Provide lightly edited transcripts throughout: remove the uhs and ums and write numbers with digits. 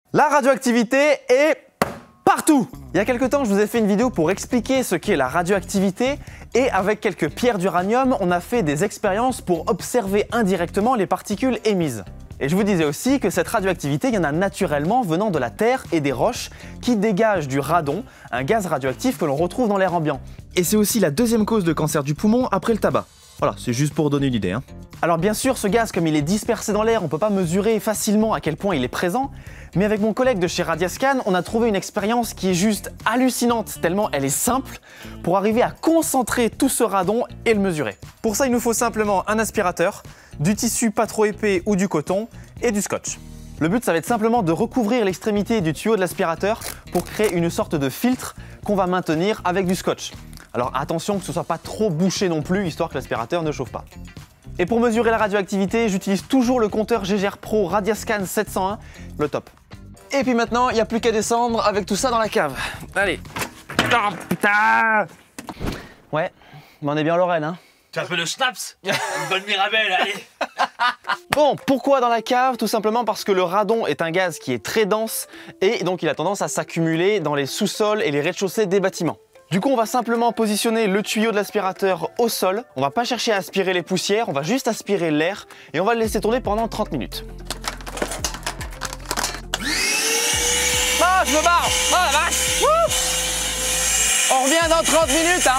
La radioactivité est partout! Il y a quelques temps, je vous ai fait une vidéo pour expliquer ce qu'est la radioactivité et avec quelques pierres d'uranium, on a fait des expériences pour observer indirectement les particules émises. Et je vous disais aussi que cette radioactivité, il y en a naturellement venant de la Terre et des roches qui dégagent du radon, un gaz radioactif que l'on retrouve dans l'air ambiant. Et c'est aussi la deuxième cause de cancer du poumon après le tabac. Voilà, c'est juste pour donner une idée. Alors bien sûr, ce gaz, comme il est dispersé dans l'air, on ne peut pas mesurer facilement à quel point il est présent, mais avec mon collègue de chez Radiascan, on a trouvé une expérience qui est juste hallucinante, tellement elle est simple, pour arriver à concentrer tout ce radon et le mesurer. Pour ça, il nous faut simplement un aspirateur, du tissu pas trop épais ou du coton, et du scotch. Le but, ça va être simplement de recouvrir l'extrémité du tuyau de l'aspirateur pour créer une sorte de filtre qu'on va maintenir avec du scotch. Alors attention que ce soit pas trop bouché non plus, histoire que l'aspirateur ne chauffe pas. Et pour mesurer la radioactivité, j'utilise toujours le compteur GGR Pro Radiascan 701, le top. Et puis maintenant, il n'y a plus qu'à descendre avec tout ça dans la cave. Allez. Oh putain! Ouais, mais on est bien Lorraine, Tu as un peu de schnapps? Une bonne Mirabelle, allez. Bon, pourquoi dans la cave? Tout simplement parce que le radon est un gaz qui est très dense et donc il a tendance à s'accumuler dans les sous-sols et les rez-de-chaussée des bâtiments. Du coup, on va simplement positionner le tuyau de l'aspirateur au sol. On va pas chercher à aspirer les poussières, on va juste aspirer l'air et on va le laisser tourner pendant 30 minutes. Ah, je me barre! Oh la vache! Wouh! On revient dans 30 minutes,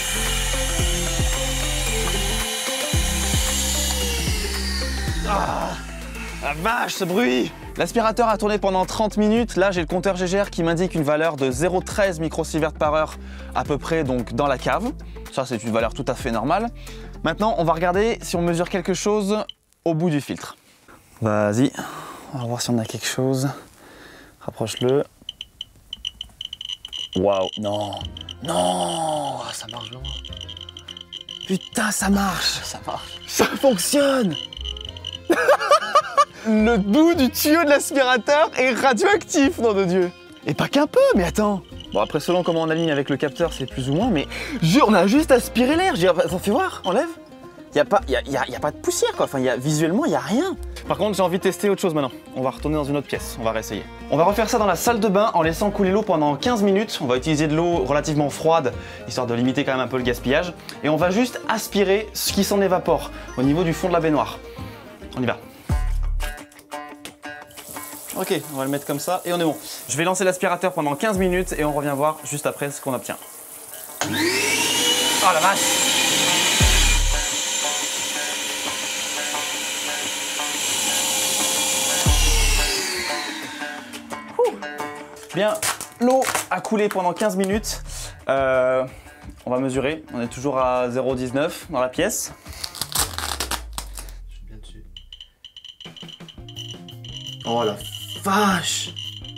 Ah, la vache, ce bruit! L'aspirateur a tourné pendant 30 minutes. Là, j'ai le compteur GGR qui m'indique une valeur de 0,13 microsieverts par heure à peu près donc dans la cave. Ça, c'est une valeur tout à fait normale. Maintenant, on va regarder si on mesure quelque chose au bout du filtre. Vas-y, on va voir si on a quelque chose. Rapproche-le. Waouh, non, non, ça marche non. Putain, ça marche, ça fonctionne. Le bout du tuyau de l'aspirateur est radioactif, nom de Dieu. Et pas qu'un peu, mais attends. Bon, après, selon comment on aligne avec le capteur, c'est plus ou moins, mais on a juste aspiré l'air. Fais voir, enlève. Y a pas de poussière, quoi. Enfin, visuellement, il y a rien. Par contre, j'ai envie de tester autre chose maintenant. On va retourner dans une autre pièce, on va réessayer. On va refaire ça dans la salle de bain en laissant couler l'eau pendant 15 minutes. On va utiliser de l'eau relativement froide, histoire de limiter quand même un peu le gaspillage. Et on va juste aspirer ce qui s'en évapore au niveau du fond de la baignoire. On y va. Ok, on va le mettre comme ça et on est bon. Je vais lancer l'aspirateur pendant 15 minutes et on revient voir juste après ce qu'on obtient. Oh la vache! Bien, l'eau a coulé pendant 15 minutes. On va mesurer. On est toujours à 0,19 dans la pièce. Je suis bien dessus. Oh la vache!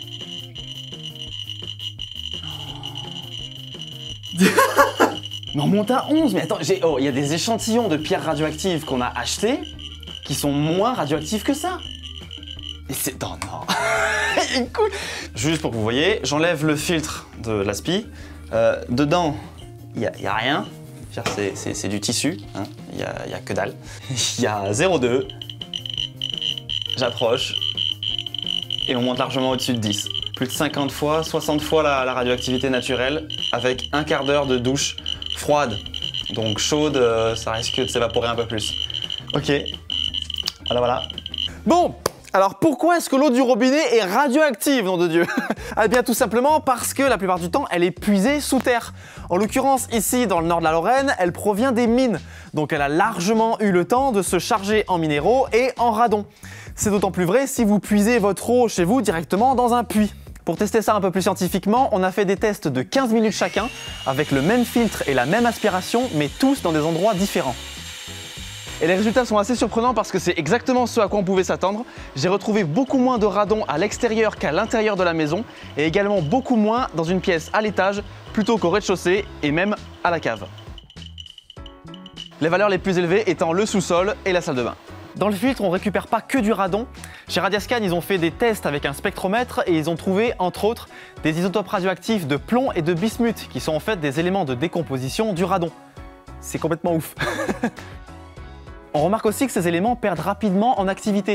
Mais on monte à 11, mais attends, il y a des échantillons de pierres radioactives qu'on a achetées qui sont moins radioactives que ça. Et c'est... Oh non! Cool. Juste pour que vous voyez, j'enlève le filtre de l'aspi. Dedans, il y a rien. C'est du tissu, il y a que dalle. Il y a 0,2. J'approche. Et on monte largement au-dessus de 10. Plus de 50 fois, 60 fois la radioactivité naturelle avec un quart d'heure de douche froide. Donc chaude, ça risque de s'évaporer un peu plus. Ok, voilà. Bon, alors pourquoi est-ce que l'eau du robinet est radioactive, nom de Dieu? Eh bien tout simplement parce que la plupart du temps, elle est puisée sous terre. En l'occurrence, ici, dans le nord de la Lorraine, elle provient des mines. Donc elle a largement eu le temps de se charger en minéraux et en radon. C'est d'autant plus vrai si vous puisez votre eau chez vous directement dans un puits. Pour tester ça un peu plus scientifiquement, on a fait des tests de 15 minutes chacun, avec le même filtre et la même aspiration, mais tous dans des endroits différents. Et les résultats sont assez surprenants parce que c'est exactement ce à quoi on pouvait s'attendre. J'ai retrouvé beaucoup moins de radon à l'extérieur qu'à l'intérieur de la maison, et également beaucoup moins dans une pièce à l'étage, plutôt qu'au rez-de-chaussée et même à la cave. Les valeurs les plus élevées étant le sous-sol et la salle de bain. Dans le filtre, on ne récupère pas que du radon. Chez Radiascan, ils ont fait des tests avec un spectromètre et ils ont trouvé, entre autres, des isotopes radioactifs de plomb et de bismuth, qui sont en fait des éléments de décomposition du radon. C'est complètement ouf. On remarque aussi que ces éléments perdent rapidement en activité.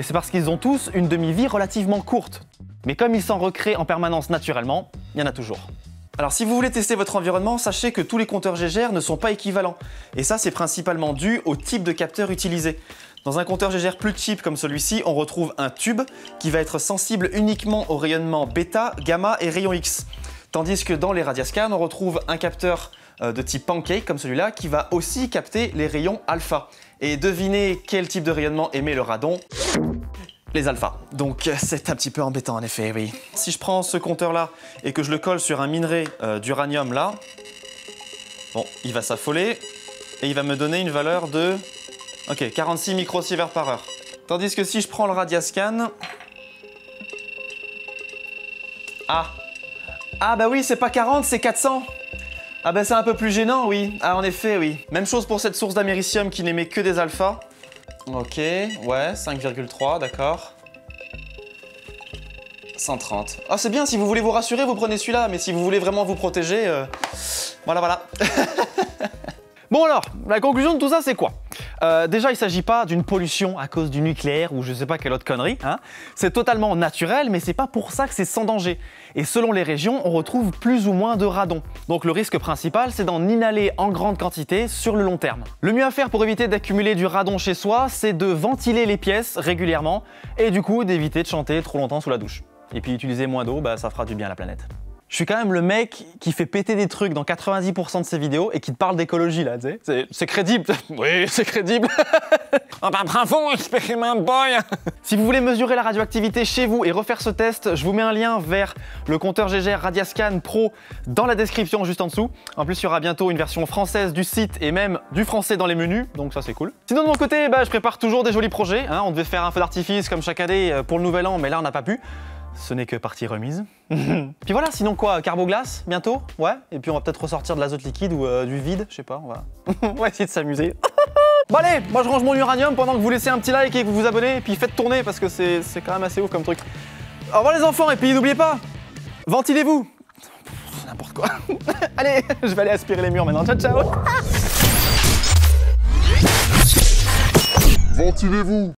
Et c'est parce qu'ils ont tous une demi-vie relativement courte. Mais comme ils s'en recréent en permanence naturellement, il y en a toujours. Alors si vous voulez tester votre environnement, sachez que tous les compteurs GGR ne sont pas équivalents. Et ça, c'est principalement dû au type de capteur utilisé. Dans un compteur GGR plus cheap comme celui-ci, on retrouve un tube qui va être sensible uniquement au rayonnement bêta, gamma et rayon X. Tandis que dans les Radiascan, on retrouve un capteur de type pancake comme celui-là qui va aussi capter les rayons alpha. Et devinez quel type de rayonnement émet le radon? Les alphas. Donc c'est un petit peu embêtant en effet, oui. Si je prends ce compteur-là et que je le colle sur un minerai d'uranium là, bon, il va s'affoler et il va me donner une valeur de 46 microsieverts par heure. Tandis que si je prends le Radiascan... Ah bah oui, c'est pas 40, c'est 400. Ah bah c'est un peu plus gênant, oui. Ah en effet, oui. Même chose pour cette source d'américium qui n'émet que des alphas. Ok, ouais, 5,3, d'accord. 130. Ah c'est bien, si vous voulez vous rassurer, vous prenez celui-là. Mais si vous voulez vraiment vous protéger, voilà. Bon alors, la conclusion de tout ça, c'est quoi? Déjà, il ne s'agit pas d'une pollution à cause du nucléaire ou je sais pas quelle autre connerie. Hein. C'est totalement naturel, mais c'est pas pour ça que c'est sans danger. Et selon les régions, on retrouve plus ou moins de radon. Donc le risque principal, c'est d'en inhaler en grande quantité sur le long terme. Le mieux à faire pour éviter d'accumuler du radon chez soi, c'est de ventiler les pièces régulièrement et du coup d'éviter de chanter trop longtemps sous la douche. Et puis utiliser moins d'eau, bah, ça fera du bien à la planète. Je suis quand même le mec qui fait péter des trucs dans 90% de ses vidéos et qui te parle d'écologie là, tu sais. C'est crédible. Oui, c'est crédible. Bravo, expérimente boy. Si vous voulez mesurer la radioactivité chez vous et refaire ce test, je vous mets un lien vers le compteur GGR Radiascan Pro dans la description juste en dessous. En plus, il y aura bientôt une version française du site et même du français dans les menus, donc ça c'est cool. Sinon de mon côté, je prépare toujours des jolis projets. Hein. On devait faire un feu d'artifice comme chaque année pour le nouvel an, mais là on n'a pas pu. Ce n'est que partie remise. Puis voilà, sinon quoi, Carboglace, bientôt? Ouais, et puis on va peut-être ressortir de l'azote liquide ou du vide, je sais pas, on va essayer de s'amuser. Bon allez, moi je range mon uranium pendant que vous laissez un petit like et que vous vous abonnez, et puis faites tourner parce que c'est quand même assez ouf comme truc. Au revoir les enfants, et puis n'oubliez pas, ventilez-vous. N'importe quoi. Allez, je vais aller aspirer les murs maintenant, ciao ciao. Ventilez-vous.